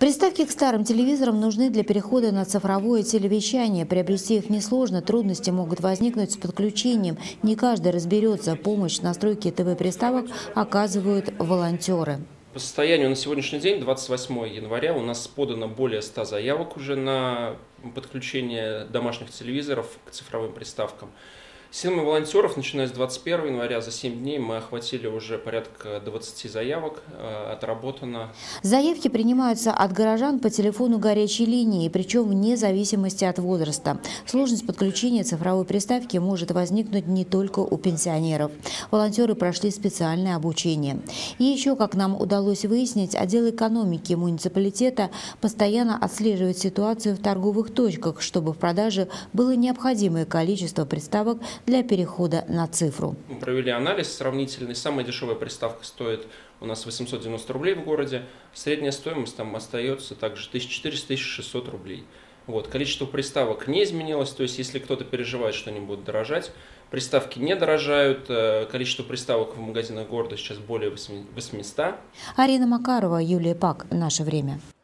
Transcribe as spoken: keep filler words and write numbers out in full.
Приставки к старым телевизорам нужны для перехода на цифровое телевещание. Приобрести их несложно, трудности могут возникнуть с подключением. Не каждый разберется. Помощь в настройке ТВ-приставок оказывают волонтеры. По состоянию на сегодняшний день, двадцать восьмого января, у нас подано более ста заявок уже на подключение домашних телевизоров к цифровым приставкам. Силами волонтеров, начиная с двадцать первого января, за семь дней мы охватили уже порядка двадцати заявок, отработано. Заявки принимаются от горожан по телефону горячей линии, причем вне зависимости от возраста. Сложность подключения цифровой приставки может возникнуть не только у пенсионеров. Волонтеры прошли специальное обучение. И еще, как нам удалось выяснить, отдел экономики муниципалитета постоянно отслеживает ситуацию в торговых точках, чтобы в продаже было необходимое количество приставок для перехода на цифру. Мы провели анализ сравнительный. Самая дешевая приставка стоит у нас восемьсот девяносто рублей в городе. Средняя стоимость там остается также тысяча четыреста — тысяча шестьсот рублей. Вот. Количество приставок не изменилось, то есть если кто-то переживает, что они будут дорожать, приставки не дорожают. Количество приставок в магазинах города сейчас более восьмисот. Арина Макарова, Юлия Пак. Наше время.